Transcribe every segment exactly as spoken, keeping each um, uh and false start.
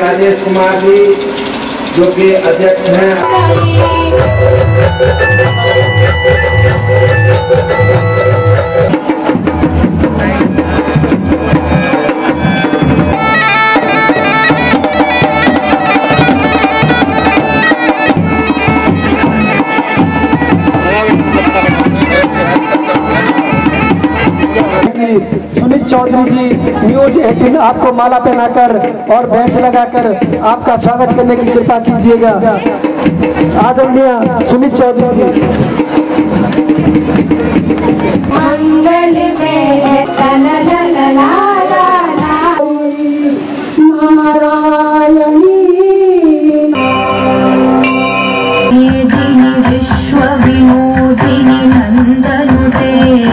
राजेश कुमार जी जो कि अध्यक्ष हैं। सुमित चौधरी जी न्यूज अठारह आपको माला पहनाकर और बेंच लगाकर आपका स्वागत करने की कृपा कीजिएगा। आदरणीय सुमित चौधरी जी। मंगल में ला ला ला ला नारायणी विश्व विनोदिनी नंदनुते।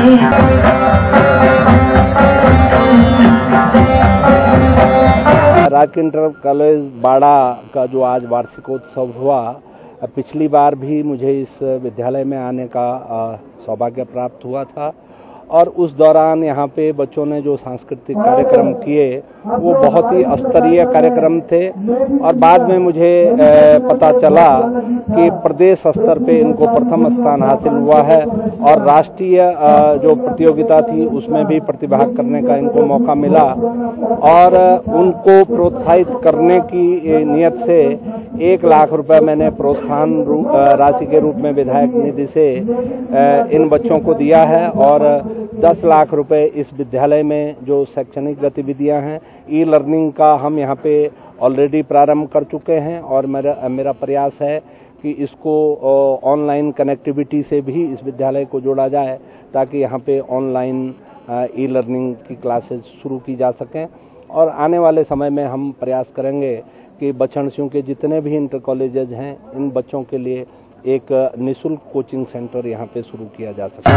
राजकीय इंटर कॉलेज बाड़ा का जो आज वार्षिकोत्सव हुआ, पिछली बार भी मुझे इस विद्यालय में आने का सौभाग्य प्राप्त हुआ था और उस दौरान यहाँ पे बच्चों ने जो सांस्कृतिक कार्यक्रम किए वो बहुत ही स्तरीय कार्यक्रम थे और बाद में मुझे पता चला कि प्रदेश स्तर पे इनको प्रथम स्थान हासिल हुआ है और राष्ट्रीय जो प्रतियोगिता थी उसमें भी प्रतिभाग करने का इनको मौका मिला और उनको प्रोत्साहित करने की नियत से एक लाख रुपए मैंने प्रोत्साहन राशि के रूप में विधायक निधि से इन बच्चों को दिया है और दस लाख रुपए इस विद्यालय में जो शैक्षणिक गतिविधियां हैं, ई लर्निंग का हम यहाँ पे ऑलरेडी प्रारंभ कर चुके हैं और मेरा मेरा प्रयास है कि इसको ऑनलाइन कनेक्टिविटी से भी इस विद्यालय को जोड़ा जाए ताकि यहाँ पे ऑनलाइन ई लर्निंग की क्लासेस शुरू की जा सकें और आने वाले समय में हम प्रयास करेंगे कि बछड़सियों के जितने भी इंटर कॉलेजेज हैं इन बच्चों के लिए एक निःशुल्क कोचिंग सेंटर यहाँ पे शुरू किया जा सके।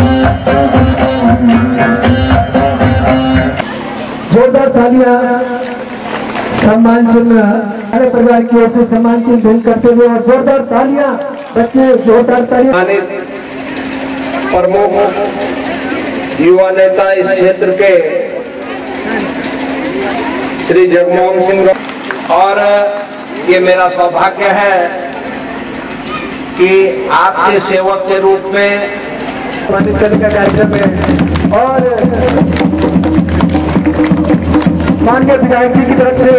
जोरदार तालियां सम्मान चिन्ह हमारे परिवार की ओर से सम्मान चिन्ह भेंट करते हुए और जोरदार तालियां बच्चे जोरदार तालियां। प्रमुख युवा नेता इस क्षेत्र के श्री जगमोहन सिंह और ये मेरा सौभाग्य है कि आपके सेवक के रूप में सम्मानित करने का कार्यक्रम है और माननीय विधायक जी की तरफ से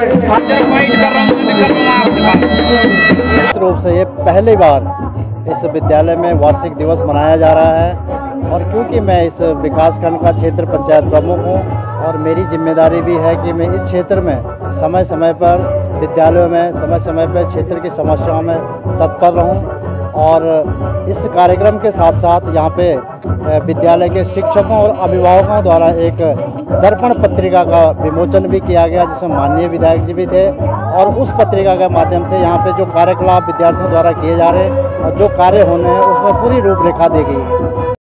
निश्चित रूप से ये पहली बार इस विद्यालय में वार्षिक दिवस मनाया जा रहा है और क्योंकि मैं इस विकासखंड का क्षेत्र पंचायत प्रमुख हूँ और मेरी जिम्मेदारी भी है कि मैं इस क्षेत्र में समय समय पर विद्यालयों में समय समय पर क्षेत्र की समस्याओं में तत्पर रहूँ और इस कार्यक्रम के साथ साथ यहाँ पे विद्यालय के शिक्षकों और अभिभावकों द्वारा एक दर्पण पत्रिका का विमोचन भी किया गया जिसमें माननीय विधायक जी भी थे और उस पत्रिका के माध्यम से यहाँ पे जो कार्यकलाप विद्यार्थियों द्वारा किए जा रहे हैं और जो कार्य होने हैं उसमें पूरी रूपरेखा दी गई है।